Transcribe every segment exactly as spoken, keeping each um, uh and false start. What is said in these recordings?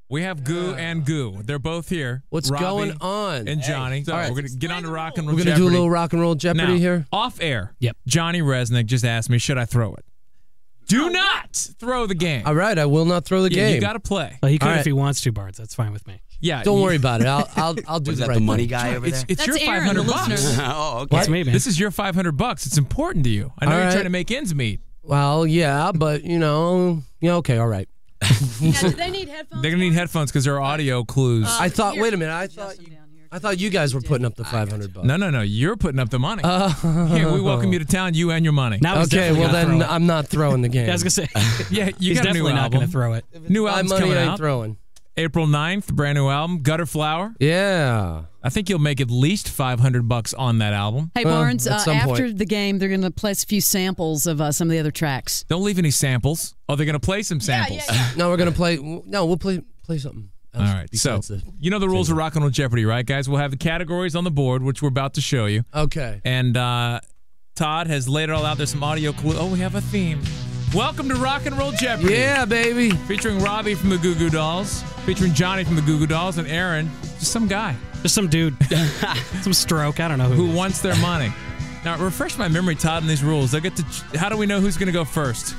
We have Goo and Goo. They're both here. What's Robby going on? And Johnny. Hey. So All right. we're going to get on to rock and roll We're Jeopardy. going to do a little rock and roll Jeopardy now, here? Off air. Yep. Johnny Rzeznik just asked me, should I throw it? Do not throw the game. All right, I will not throw the yeah, game. You got to play. Well, he could right. if he wants to, Bards. That's fine with me. Yeah. Don't you, worry about it. I'll I'll I'll do Was the that right the money thing. guy over It's, there? it's That's your Aaron, five hundred the bucks. listener. Oh, okay. That's me, man. This is your five hundred bucks. It's important to you. I know All you're right. trying to make ends meet. Well, yeah, but you know, yeah, okay, all right. Yeah, do they need headphones? They're going to need headphones because there are audio clues. Uh, I thought. here. Wait a minute. I thought. You, I thought you guys were putting up the five hundred bucks. no, no, no. You're putting up the money. Uh, Here, we welcome you to town, you and your money. Now he's okay, definitely well gonna then throw it. I'm not throwing the game. Yeah, I was gonna say Yeah, you he's got a definitely new not album. gonna throw it. New My album's money coming ain't out. throwing. April ninth, brand new album, Gutter Flower. Yeah. I think you'll make at least five hundred bucks on that album. Hey, Well, Barnes, at uh, some after point. the game, they're going to play a few samples of uh, some of the other tracks. Don't leave any samples. Oh, they're going to play some samples. No, we're gonna play. No, we'll play play something. All right, so besides the- you know the rules of Rock and Roll Jeopardy, right, guys? We'll have the categories on the board, which we're about to show you. Okay. And uh, Todd has laid it all out. There's some audio clue. Oh, we have a theme. Welcome to Rock and Roll Jeopardy. Yeah, baby. Featuring Robby from the Goo Goo Dolls, featuring Johnny from the Goo Goo Dolls, and Aaron, just some guy Just some dude, some stroke. I don't know who. who wants their money. Now, refresh my memory, Todd, on these rules. They'll get to. ch- How do we know who's going to go first?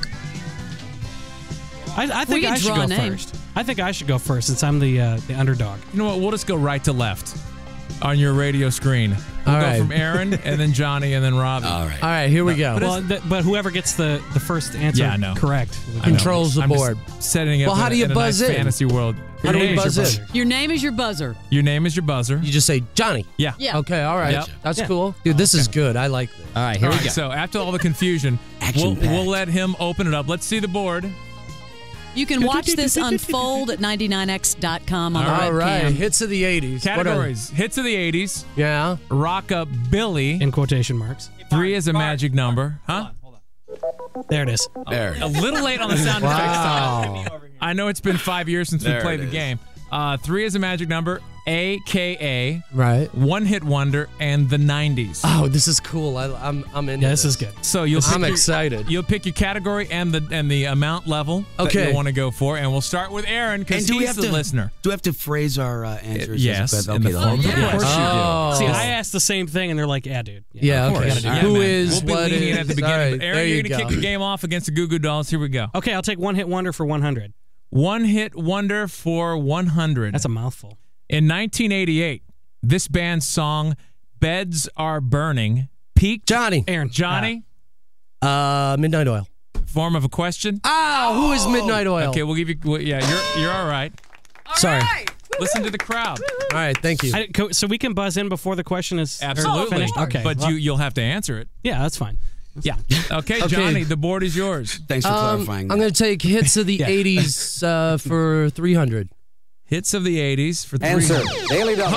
I, I think can I should draw go a name. first. I think I should go first since I'm the uh, the underdog. You know what? We'll just go right to left on your radio screen. We'll All go right. from Aaron, and then Johnny, and then Robby. All right. All right, here we go. Well, th- but whoever gets the, the first answer Yeah, I know. correct I know. Controls the I'm just board. setting up Well, how in do a- you in a buzz nice in? fantasy world. How Your do we name is buzz your in? buzzer. Your name is your buzzer. Your name is your buzzer. You just say Johnny. Yeah. Yeah. Okay, all right. Yep. That's Yeah. cool. Dude, this is good. I like this. All right, here All we right, go. so after all the confusion, we'll, Action-packed. we'll let him open it up. Let's see the board. You can watch this unfold at ninety-nine x dot com on the All right, webcam. hits of the eighties. What are- Categories. Hits of the eighties. Yeah. Rockabilly. in quotation marks. Three is a magic number. Huh? There it is. There. A little late on the sound effects, Todd. Wow. I know it's been five years since There we played it the is. game. Uh, three is a magic number, A K A, Right. One Hit Wonder, and the nineties. Oh, this is cool. I, I'm I'm into Yeah, this is good. So you'll pick I'm your, excited. You'll pick your category and the and the amount level that Okay. you want to go for, and we'll start with Aaron because And do we he's have the to listener. Do we have to phrase our uh, answers? as yes, a- in Okay, the the whole form. thing. Of course you do. Oh. See, I asked the same thing, and they're like, "Yeah, dude." Yeah, of course. okay. You gotta do Yeah, that. Who man. is, We'll be what lenient is- at the beginning. all right, but Aaron, there you're you going to go. kick the game off against the Goo Goo Dolls. Here we go. Okay, I'll take one hit wonder for one hundred. One Hit Wonder for one hundred. That's a mouthful. In nineteen eighty-eight, this band's song "Beds Are Burning" peaked. Johnny. Aaron. Johnny, Uh, Midnight Oil. form of a question. Oh, who is Midnight Oil? Okay, we'll give you. Well, yeah, you're you're all right. Sorry. Listen to the crowd. All right, thank you. I, co- so we can buzz in before the question is or Absolutely. finished? Okay, But well, you you'll have to answer it. yeah, that's fine. Yeah. Okay, Okay. Johnny, the board is yours. Thanks for Um, clarifying. I'm that. going to take hits of the Yeah. eighties uh, for three hundred. Hits of the eighties for three. Answer. Daily double.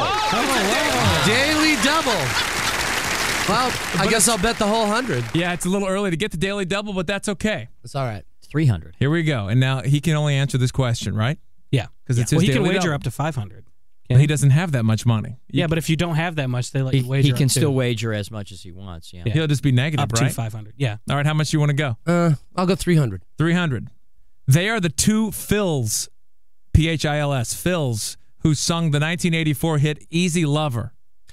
Daily double. Well, I guess I'll bet the whole hundred. Yeah, it's a little early to get the daily double, but that's okay. It's all right. three hundred. Here we go. And now he can only answer this question, right? Yeah, 'Cause it's yeah. his well, he can daily wager double. up to five hundred. But he doesn't have that much money. Yeah, but if you don't have that much, they let He, you wager. he can up to, still wager as much as he wants. Yeah. Yeah. He'll just be negative, up right? to five hundred. Yeah. All right, how much do you want to go? Uh, I'll go three hundred. three hundred. They are the two Phils, P H I L S, Phils, who sung the nineteen eighty-four hit Easy Lover.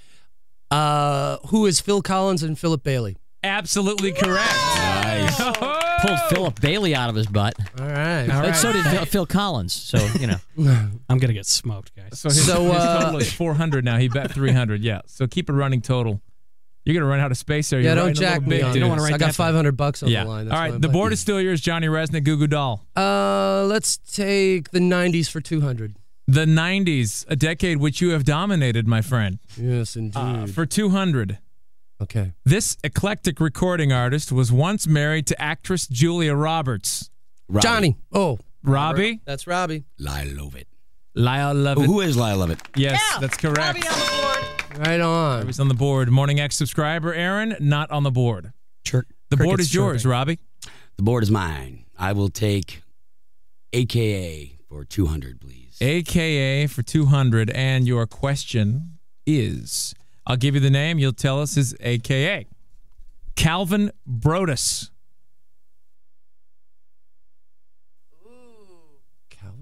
Uh, who is Phil Collins and Philip Bailey? Absolutely correct. Nice. Pulled Philip Bailey out of his butt. All right. All And right. so did Phil, Phil Collins. So, you know. I'm gonna get smoked, guys. So his, So, his uh, total is four hundred now. He bet three hundred, yeah. So keep a running total. You're going to run out of space there. Yeah, You're don't writing a jack little me big, on dude. don't wanna this. write I got that down. five hundred bucks on Yeah. the line. All That's why right, I'm the betting. board is still yours, Johnny Rzeznik, Goo Goo Doll. Uh, let's take the nineties for two hundred. The nineties, a decade which you have dominated, my friend. Yes, indeed. Uh, for two hundred. Okay. This eclectic recording artist was once married to actress Julia Roberts. Robbie. Johnny. Oh, Robby? that's Robbie. Lyle Lovett. Lyle Oh, Lovett. who is Lyle Lovett? Yes, that's correct. Right on. He's on the board. Morning X subscriber, Aaron, not on the board. Chirp. The board Crickets is yours, chirping. Robby. The board is mine. I will take A K A for two hundred, please. A K A for two hundred. And your question is, I'll give you the name. You'll tell us his A K A. Calvin Brodus. Calvin.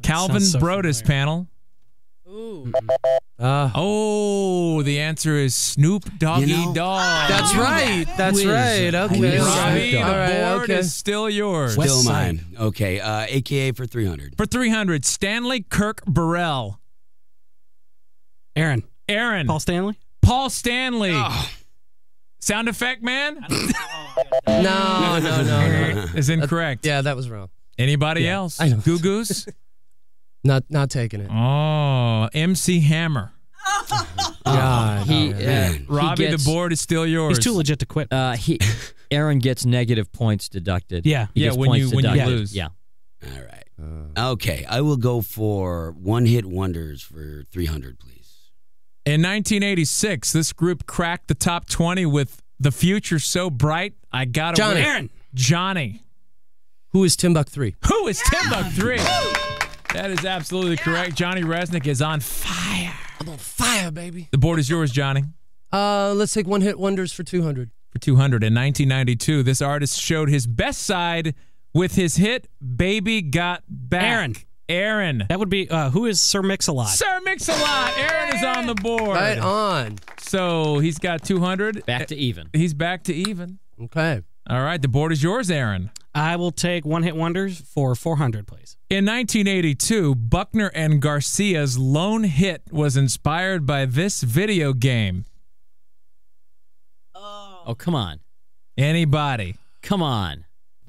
Calvin Sounds so Brodus familiar. panel. Ooh. Uh, Oh, the answer is Snoop Doggy You know, Dogg. that's right. That's Whiz. right. I Okay. knew all that. Robbie, right. the All right, board okay. is still yours. West Still Side. mine. Okay, uh, A K A for three hundred. For three hundred, Stanley Kirk Burrell. Aaron. Aaron. Paul Stanley? Paul Stanley. Sound effect man? No, no, no, no. Is incorrect. Yeah, that was wrong. Anybody else? I know. Goo Goos? Not not taking it. Oh, M C Hammer. God. He, uh, man. he Robbie, gets, the board is still yours. He's too legit to quit. Uh, he, Aaron gets negative points deducted. Yeah. He Yeah, gets when points you- when you deducted. lose. Yeah. All right. Okay, I will go for one hit wonders for three hundred, please. In nineteen eighty-six, this group cracked the top twenty with The Future So Bright, I Gotta Johnny. Win. Aaron. Johnny. Who is Timbuk three? Who is Timbuk three? That is absolutely correct. Johnny Rzeznik is on fire. I'm on fire, baby. The board is yours, Johnny. Uh, let's take one hit wonders for two hundred. For two hundred. In nineteen ninety-two, this artist showed his best side with his hit Baby Got Back. Aaron. Aaron. That would be, uh, who is Sir Mix-a-Lot? Sir Mix-a-Lot. Aaron is on the board. Right on. So he's got two hundred. Back to even. He's back to even. Okay. All right, the board is yours, Aaron. I will take one hit wonders for four hundred, please. In nineteen eighty-two, Buckner and Garcia's lone hit was inspired by this video game. Oh, come on. Anybody? Come on.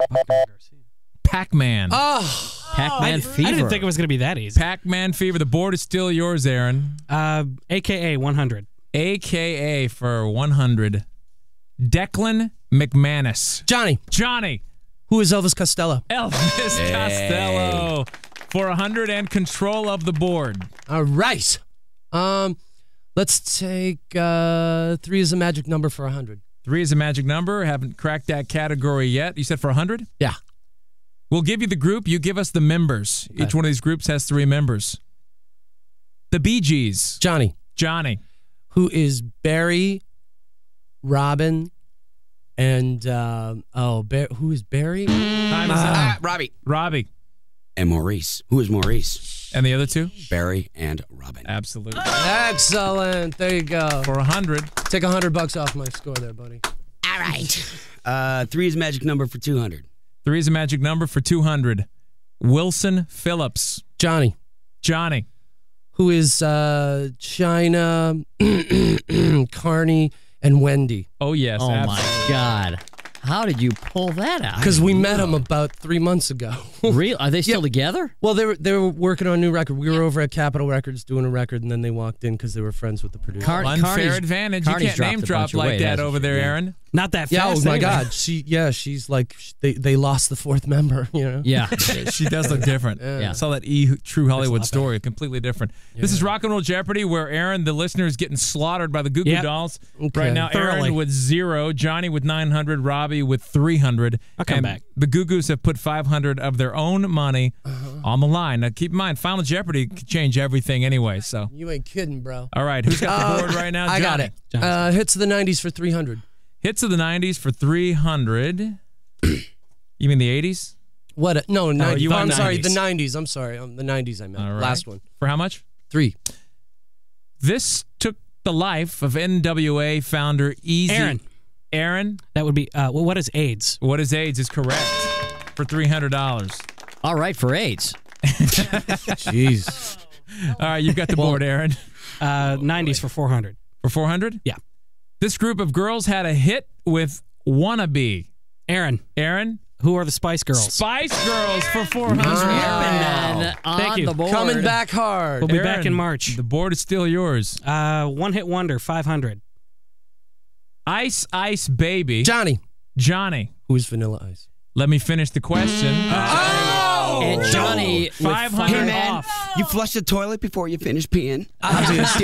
Pac-Man. Oh, Pac-Man I, Fever. I didn't think it was going to be that easy. Pac-Man Fever. The board is still yours, Aaron. Uh, A K A one hundred. A K A for one hundred. Declan McManus. Johnny. Johnny. Who is Elvis Costello? Elvis Costello for one hundred and control of the board. All right. Um, let's take uh, three is a magic number for one hundred. Three is a magic number. Haven't cracked that category yet. You said for one hundred? Yeah. We'll give you the group. You give us the members. Okay. Each one of these groups has three members. The Bee Gees. Johnny. Johnny. Who is Barry, Robin, and uh, oh, Bar- who is Barry? Time is Ah, up. Robbie. Robbie. And Maurice. Who is Maurice? And the other two? Barry and Robin. Absolutely. Excellent. There you go. For one hundred. Take a hundred bucks off my score there, buddy. All right. Uh, three is magic number for two hundred. Three is a magic number for two hundred. Wilson Phillips. Johnny. Johnny. Who is uh, China, Carney, and Wendy? Oh, yes. Oh, absolutely. my God. How did you pull that out? Because we met them about three months ago. Real? Are they still Yeah. together? Well, they were they were working on a new record. We were over at Capitol Records doing a record, and then they walked in because they were friends with the producer. Car- Unfair Carney's- advantage. Carney's you can't dropped name a drop bunch of like weight, that hasn't over she? there, Yeah. Aaron. Not that Yeah, fast. oh my anyway. God, she yeah, she's like sh- they they lost the fourth member, you know. Yeah. She does look different. Yeah. I saw that E True Hollywood lot story, completely different. This is Rock and Roll Jeopardy, where Aaron, the listener, is getting slaughtered by the Goo Goo Yep. Dolls. Okay. Right now, Thoroughly. Aaron with zero, Johnny with nine hundred, Robbie with three hundred. I'll come and back. The Goo Goos have put five hundred of their own money Uh-huh. on the line. Now, keep in mind, Final Jeopardy could change everything anyway. So, You ain't kidding, bro. all right, who's got the board right now? I got Johnny. it. Johnny. Uh, hits of the nineties for three hundred. Hits of the nineties for three hundred. You mean the eighties? What? A, no, nineties. you I'm want sorry, nineties. the nineties. I'm sorry, um, the nineties. I meant All right. last one. For how much? Three. This took the life of N W A founder Easy. Aaron. Aaron, That would be, uh, well, what is AIDS? what is AIDS is correct for three hundred dollars. All right, for AIDS. Jeez. All right, you've got the board, Aaron. Uh, nineties for four hundred. For four hundred? Yeah. This group of girls had a hit with Wannabe. Aaron. Aaron? Who are the Spice Girls? Spice Girls for four hundred. And on Thank you. the board. Coming back hard. We'll be Aaron, back in March. The board is still yours. Uh, one hit wonder, five hundred. Ice Ice Baby. Johnny. Johnny. Who is Vanilla Ice? Let me finish the question. Oh! And Johnny with five hundred Hey, man, off. you flush the toilet before you finish peeing? Obviously.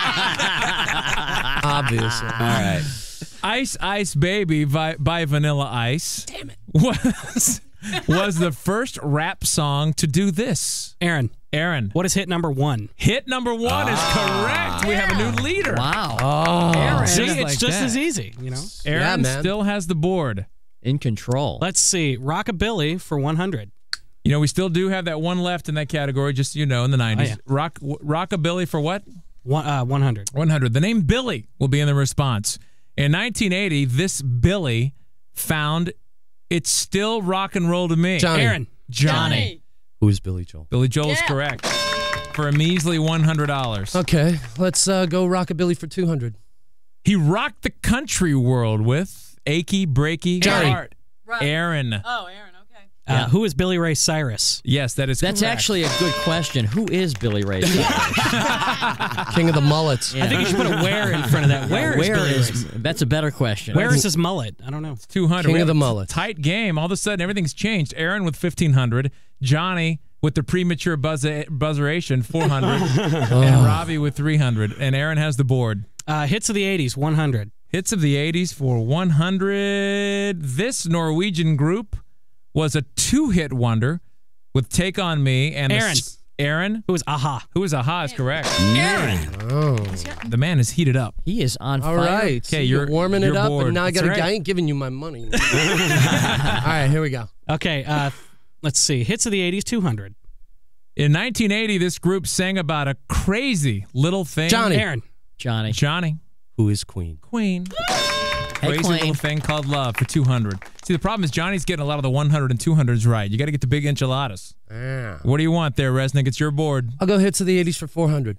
Obviously. All right. Ice Ice Baby by, by Vanilla Ice. Damn it. Was, was the first rap song to do this. Aaron. Aaron. What is hit number one? Hit number one is correct. We have a new leader. Wow. Oh. Aaron. See, Just it's like just that. as easy, you know? Aaron Yeah, man. still has the board. In control. Let's see. Rockabilly for one hundred. You know, we still do have that one left in that category, just so you know, in the nineties. Oh, yeah. Rock, rockabilly for what? One, uh, one hundred. one hundred. The name Billy will be in the response. In nineteen eighty, this Billy found It's Still Rock and Roll to Me. Johnny. Aaron. Johnny. Who is Billy Joel? Billy Joel is Yeah. correct. For a measly one hundred dollars. Okay, let's uh, go rockabilly for two hundred. He rocked the country world with Achy Breaky Johnny. Heart. Right. Aaron. Oh, Aaron, okay. Uh, Yeah. Who is Billy Ray Cyrus? Yes, that is That's correct. actually a good question. Who is Billy Ray Cyrus? King of the mullets. Yeah. I think you should put a where in front of that. Where is Where Billy is? Ray? That's a better question. Where is his mullet? I don't know. two hundred. King We of have the a mullets. Tight game. All of a sudden, everything's changed. Aaron with fifteen hundred. Johnny with the premature buzzer, buzzeration, four hundred. And Robby with three hundred. And Aaron has the board. Uh, hits of the eighties, one hundred. Hits of the eighties for one hundred. This Norwegian group was a two-hit wonder with Take On Me. And the Aaron. s- Aaron, Who is Aha? who is Aha, is correct. Man. Oh. The man is heated up. He is on All fire. right. Okay, so you're- warming you're it up, bored. and now I That's got. right. I ain't giving you my money. All right, here we go. Okay, uh, let's see. Hits of the eighties, two hundred. In nineteen eighty, this group sang about a crazy little thing. Johnny. Aaron. Johnny. Johnny. Who is Queen? Queen. Hey, Crazy Queen. little thing called love for two hundred. See, the problem is Johnny's getting a lot of the one hundred and two hundreds right. You got to get the big enchiladas. Ah. What do you want there, Rzeznik? It's your board. I'll go hits of the eighties for four hundred.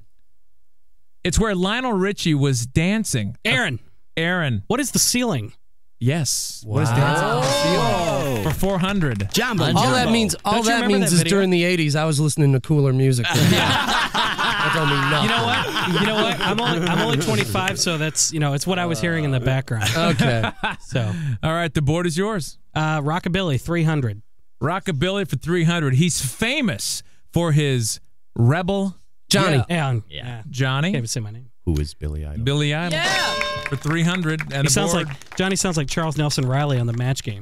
It's where Lionel Richie was dancing. Aaron. Aaron. What is the ceiling? Yes. What is dancing? For four hundred. Jumbo. On All Jumbo. that means, all Don't you that remember means that is video? during the eighties, I was listening to cooler music. That don't mean nothing. You know what? You know what? I'm only I'm only twenty-five, so that's you know it's what I was hearing in the background. Okay. So, All right, the board is yours. uh, Rockabilly, three hundred. Rockabilly for three hundred. He's famous for his rebel Johnny. Aaron. Yeah. Yeah. Can't Johnny. even say my name. Who is Billy Idol? Billy Idol Yeah. for three hundred. And He the sounds board. like Johnny sounds like Charles Nelson Riley on the Match Game.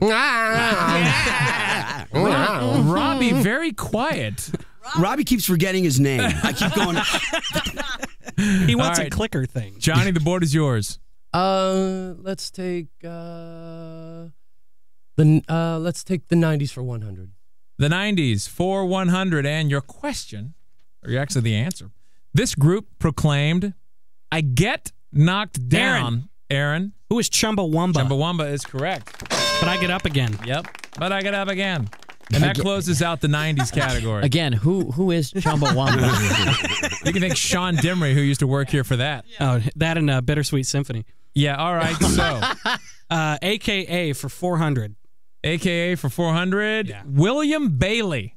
Robby, very quiet. Robby keeps forgetting his name. I keep going. He wants All a right. clicker thing. Johnny, the board is yours. Uh, let's take uh, the uh, let's take the nineties for one hundred. The nineties for one hundred. And your question, or actually the answer. This group proclaimed, I get knocked down. Aaron. Who is Chumbawamba? Chumbawamba is correct. But I get up again. Yep. But I get up again. And that closes out the nineties category. Again, who who is Chumbawamba? You can thank Sean Dimry, who used to work here for that. Oh, that and uh, Bittersweet Symphony. Yeah, all right. So, Uh, A K A for four hundred. A K A for four hundred, Yeah. William Bailey.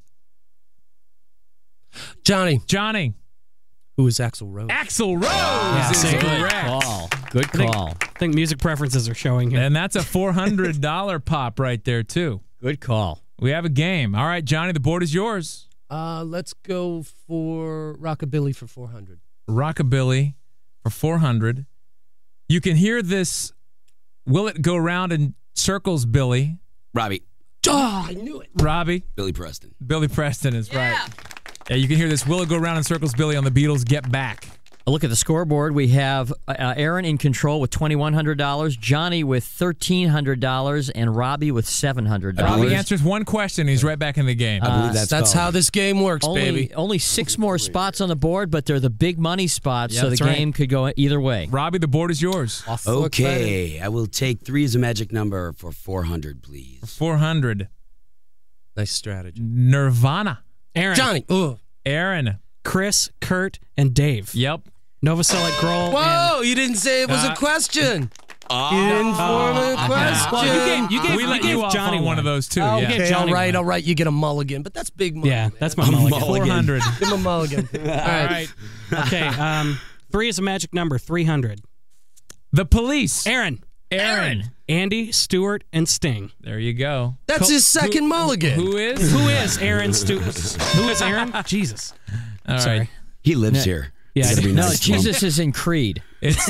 Johnny. Johnny. Who is Axl Rose? Axl Rose Yeah, is same. Good correct. call. Good I think, call. I think music preferences are showing here. And that's a four hundred dollars pop right there, too. Good call. We have a game. All right, Johnny, the board is yours. Uh, let's go for Rockabilly for four hundred. Rockabilly for four hundred. You can hear this. Will it go round in circles, Billy? Robby. Oh, I knew it. Robbie? Billy Preston. Billy Preston is right. Yeah, you can hear this. Will it go round in circles, Billy, on the Beatles' Get Back? A look at the scoreboard. We have uh, Aaron in control with twenty-one hundred dollars, Johnny with thirteen hundred dollars, and Robby with seven hundred dollars. Robbie answers one question. He's right back in the game. I believe Uh, that's That's called. how this game works, Only, baby. only six more spots on the board, but they're the big money spots, Yeah, so the that's right. game could go either way. Robbie, the board is yours. Okay, I will take three as a magic number for four hundred, please. four hundred. Nice strategy. Nirvana. Aaron. Johnny. Ugh. Aaron. Chris, Kurt, and Dave. Yep. Novoselic Grohl. Whoa, you didn't say it was Uh, a question. You didn't form a question. Well, you gave, you gave, we you let gave you off Johnny on one of those, too. Oh, yeah. okay. Okay, Johnny all right, won. all right. You get a mulligan, but that's big money. Yeah, man. that's my mulligan. four hundred. Give him a mulligan. All All right. right. Okay, um, three is a magic number, three hundred. The Police. Aaron, Aaron. Andy, Stewart, and Sting. There you go. That's his second mulligan. Who is? Who is Aaron Stewart? Who is Aaron? Jesus. All Sorry. right. He lives here. Yeah, You gotta I be do. No, nice to him. Jesus is in Creed. It's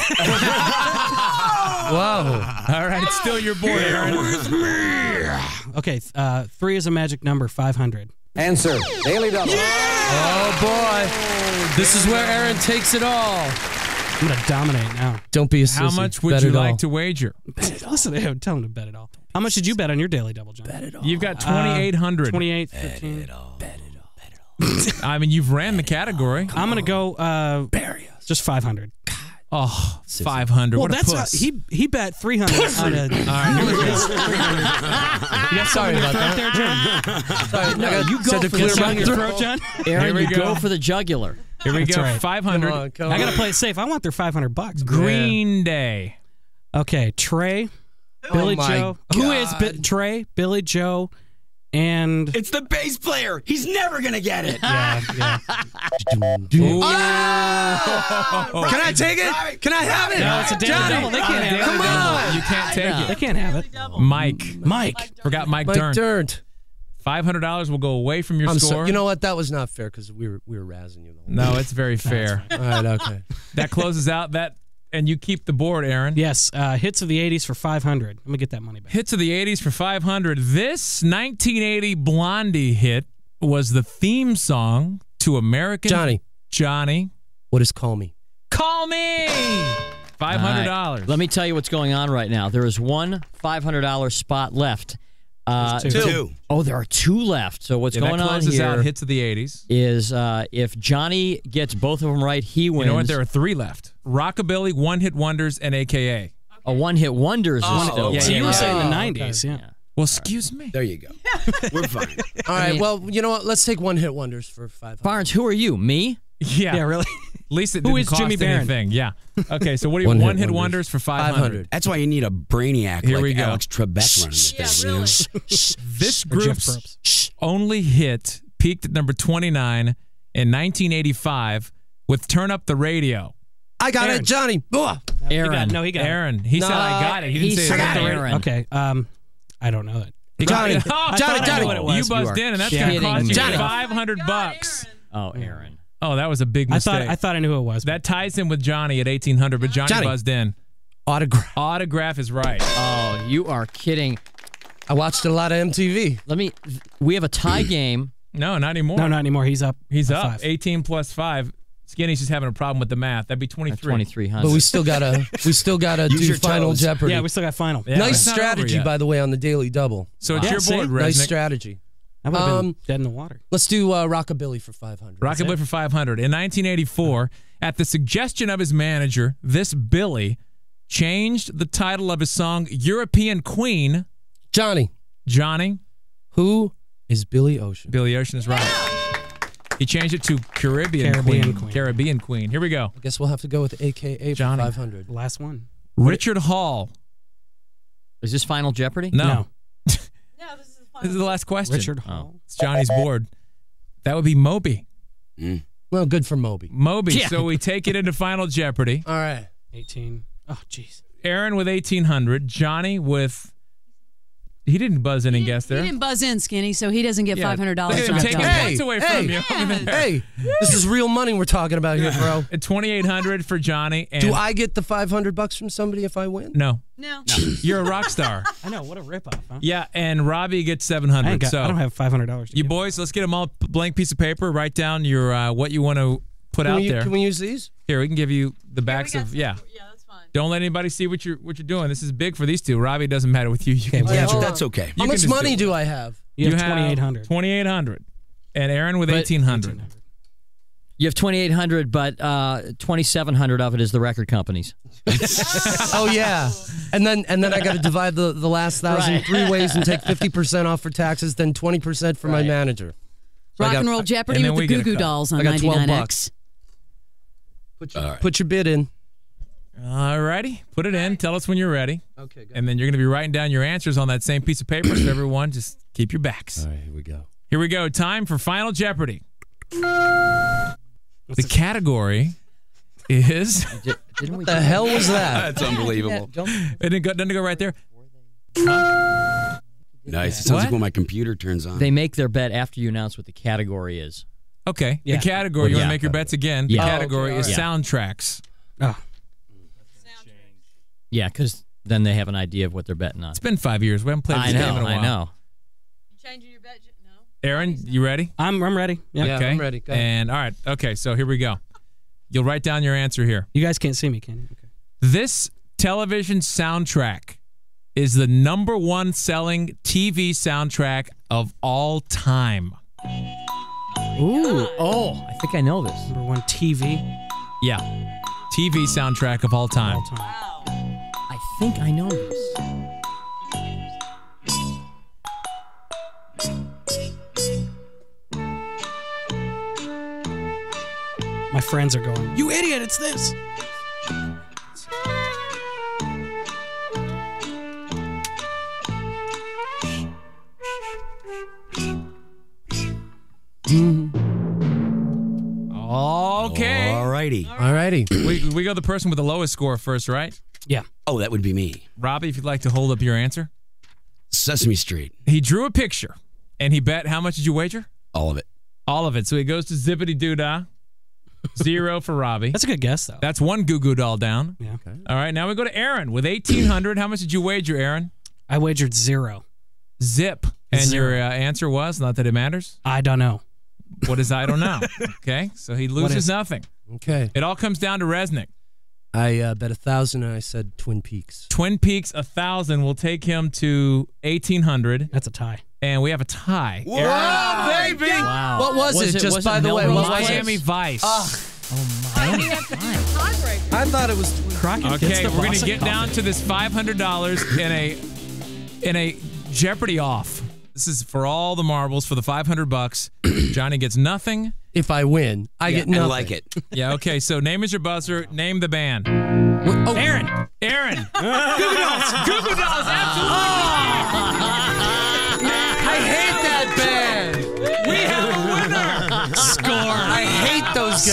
Whoa. all right. It's still your board, Aaron. Okay, uh, three is a magic number, five hundred. Answer. Daily Double. Oh, boy. This is where Aaron takes it all. I'm going to dominate now. Don't be a sissy. How much would Bet you it all. like to wager? Listen to him. Tell him to bet it all. How much did you bet on your daily double, John? Bet it all. You've got twenty-eight hundred. Uh, twenty-eight, Bet fifteen. it all. Bet it all. Bet it all. I mean, you've ran the category. I'm going to go uh, Bury us. just five hundred. Oh, five hundred. Well, What a that's puss. not, he he bet three hundred on a. All right, here we go. You got Sorry something in your about throat that. there, John? Sorry, No, you go said to for clear the my Something in your throat. throat, John? Aaron, Here we you go. go for the jugular. Here we That's go. right. five hundred. Come on, come I got to on. play it safe. I want their five hundred bucks. Green Day. Okay, Trey, Billy my Joe. Who is Bi- God. Trey, Billy Joe, and It's the bass player. He's never gonna get it. yeah, yeah. Oh! Can I take it? Can I have it? No, it's a daily Johnny. double. They can't have Come it. on. You can't take They it. can't have it. Mike. Mike. Forgot Mike, Mike Dern. Durnt. five hundred dollars will go away from your I'm score. so, you know what? That was not fair because we were we were razzing you the whole No, it's very fair. All right, okay. That closes out that, and you keep the board, Aaron. Yes, uh, hits of the eighties for five hundred. Let me get that money back. Hits of the eighties for five hundred. This nineteen eighty Blondie hit was the theme song to American Johnny, Johnny. what is Call Me? Call me. five hundred dollars. All right. Let me tell you what's going on right now. There is one five hundred dollars spot left. Uh, There's two. Two. Oh, there are two left. So what's Yeah, going that on closes here out hits of the eighties. is uh, if Johnny gets both of them right, he wins. You know what? There are three left. Rockabilly, One Hit Wonders, and A K A. a one-hit wonders. Oh, is still okay. So yeah, you were yeah. saying the Oh, nineties, yeah. Yeah. Well, excuse me. There you go. We're fine. All right, mean- well, you know what? Let's take one hit wonders for five hundred. Barnes, who are you? Me? Yeah. Yeah, really? At least it Who didn't is cost Jimmy Barron? anything. Yeah. Okay, so what do you One One, hit hit wonders. wonders for five five hundred. hundred. That's why you need a brainiac Here like we go. Alex Trebek running the Yeah, thing. you know? really. This Or Jeff group's Probst. only hit peaked at number twenty-nine in nineteen eighty-five with Turn Up the Radio. I got Aaron. it, Johnny. Ugh. He Aaron. got, no, he got Aaron. He said No, I got it. He didn't he say said I got it. Aaron. it. Okay, um, I don't know it. Johnny, Oh, I Johnny, thought I knew Johnny. what it was. You buzzed You are in, and that's kidding going to cost you Johnny. five hundred bucks. Oh, Aaron. Oh, that was a big I mistake. thought I thought I knew who it was. that ties in with Johnny at eighteen hundred, but Johnny, Johnny. buzzed in. Autograph. Autograph is right. Oh, you are kidding. I watched a lot of M T V. Let me. We have a tie game. No, not anymore. no, not anymore. He's up. He's by up. five. eighteen plus five. Skinny's just having a problem with the math. That'd be twenty-three. Twenty-three hundred. But we still gotta we still gotta Use do your Final toes. Jeopardy. Yeah, we still got final. Yeah, nice it's not over strategy, yet. by the way, on the Daily Double. So it's Yeah, your see? board, Resnick. Nice strategy. I would have been Um, dead in the water. Let's do uh, Rockabilly for five hundred. Rockabilly for five hundred. In nineteen eighty-four, at the suggestion of his manager, this Billy changed the title of his song European Queen. Johnny, Johnny, who is Billy Ocean? Billy Ocean is right. He changed it to Caribbean, Caribbean Queen. Queen. Caribbean Queen. Here we go. I guess we'll have to go with A K A for Johnny. five hundred. Last one. Richard Hall. Is this Final Jeopardy? No. No. No, this is the This is the last question. Richard Hall. It's Johnny's board. That would be Moby. Well, good for Moby. Moby. Yeah. So we take it into Final Jeopardy. All right. eighteen. Oh, jeez. Aaron with eighteen hundred. Johnny with. He didn't buzz in and guess He there. didn't buzz in, Skinny, so he doesn't get Yeah. five hundred Look dollars. at him taking Hey, points away hey, from you. Over there. Hey, this is real money we're talking about here, bro. At twenty-eight hundred for Johnny. And Do I get the five hundred bucks from somebody if I win? No. No. You're a rock star. I know. What a ripoff, huh? Yeah, and Robbie gets seven I, hundred. ain't got, So I don't have five hundred dollars. you boys, let's get them all a blank piece of paper. Write down your uh, what you want to put Can out we, there. can we use these? Here, we can give you the backs of yeah. Yeah, that's fine. Don't let anybody see what you're what you're doing. This is big for these two. Robbie, doesn't matter with you. You can Okay, get well, your- hold That's okay. You How can much just money do it. do I have? You have twenty-eight hundred. twenty-eight hundred. And Aaron with But- eighteen hundred. You have twenty-eight hundred, but uh, twenty-seven hundred of it is the record companies. Oh yeah, and then and then I got to divide the, the last thousand Right. three ways and take fifty percent off for taxes, then twenty percent for my Right. manager. So I Rock got- and Roll Jeopardy and then with we the get Goo a Goo cut. Dolls on I got twelve ninety-nine bucks. X. Put your, All right. put your bid in. All righty. Put it in. Tell us when you're ready. Okay. Go. And then you're going to be writing down your answers on that same piece of paper. So everyone, just keep your backs. All right, here we go. Here we go. Time for Final Jeopardy. The category is. Di- Didn't we? What the hell was that? That's unbelievable. It didn't go, doesn't it go right there? Nice. It sounds What? like when my computer turns on. They make their bet after you announce what the category is. Okay. Yeah. The category. You Well, want to yeah. make your bets again. The Yeah. category Oh, okay, is all soundtracks. Oh, Yeah, because then they have an idea of what they're betting on. It's been five years. We haven't played I this game in know, a while. I know. Changing your bet? No. Aaron, you ready? I'm I'm ready. Yeah. Yeah, okay. I'm ready. Go ahead. And all right. Okay. So here we go. You'll write down your answer here. You guys can't see me, can you? Okay. This television soundtrack is the number one selling T V soundtrack of all time? Ooh. Oh, I think I know this. Number one T V. Yeah. T V soundtrack of all time. All time. I think I know this. My friends are going, you idiot, it's this. Okay. All righty. All righty. We, we go the person with the lowest score first, right? Yeah. Oh, that would be me. Robbie, if you'd like to hold up your answer. Sesame Street. He drew a picture, and he bet, how much did you wager? All of it. All of it. So he goes to Zippity Doodah. Zero for Robbie. That's a good guess, though. That's one Goo Goo doll down. Yeah. Okay. All right, now we go to Aaron with eighteen hundred. How much did you wager, Aaron? I wagered zero. Zip. And Zero. your uh, answer was, not that it matters? I don't know. What is I don't know? Okay, so he loses is- nothing. Okay. It all comes down to Rzeznik. I uh, bet a thousand and I said Twin Peaks. Twin Peaks, a thousand will take him to eighteen hundred, That's a tie. and we have a tie. Whoa, Aaron, baby! Wow. What was, Was it? it- Just was it by the way, Melrose what was Miami it? Vice. Oh, Miami. I thought it was Twin Crockett gets Okay, the we're gonna Boston get down to this five hundred dollars in a in a Jeopardy off. This is for all the marbles for the five hundred bucks. Johnny gets nothing. If I win, I get nothing. I like it. Yeah, okay. So name is your buzzer. Name the band. Oh, Aaron. Aaron. Goo Goo Dolls. Goo Goo Dolls. Absolutely. I hate that band. We have a winner. Score. I hate those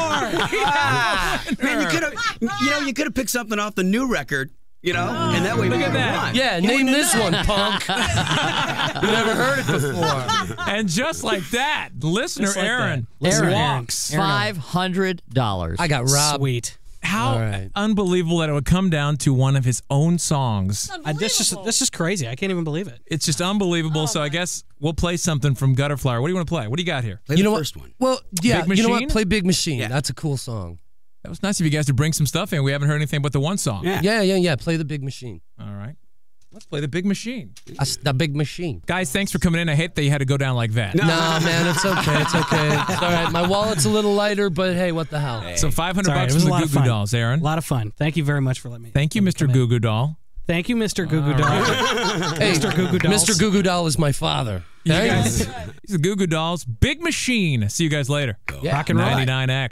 guys. Man, you could have, you know, you could have picked something off the new record, you know, and that way we Look at would have that. won. Yeah, name this one, punk. You never heard it before. And just like that, listener Just like Aaron that. Listener walks. Aaron. Five hundred dollars. I got robbed. Sweet. How All right. unbelievable that it would come down to one of his own songs. I, this just this is crazy. I can't even believe it. It's just unbelievable. So I guess we'll play something from Gutter Flower. What do you want to play? What do you got here? Play You the know first what? one. Well, yeah, Big you know Machine? what? Play Big Machine. Yeah. That's a cool song. That was nice of you guys to bring some stuff in. We haven't heard anything but the one song. Yeah. Yeah, yeah, yeah. Play the Big Machine. All right. Let's play the Big Machine. That's the Big Machine. Guys, thanks for coming in. I hate that you had to go down like that. No, man, it's okay. It's okay. It's all right. My wallet's a little lighter, but hey, what the hell? So five hundred It's all right. bucks It was from a the lot Goo of Goo fun. Dolls, Aaron. A lot of fun. Thank you very much for letting me. Thank you, let me Mister come Goo in. Goo Doll. Thank you, Mister Goo Goo Doll. Hey, Mister Goo Goo Dolls. Mister Goo Goo Doll is my father. You Hey? guys, these are Goo Goo Dolls. Big Machine. See you guys later. Yeah. Rock and roll. ninety-nine X.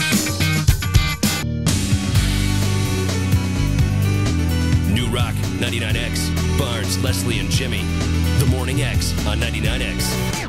New Rock ninety-nine X. Barnes, Leslie, and Jimmy. The Morning X on ninety-nine X.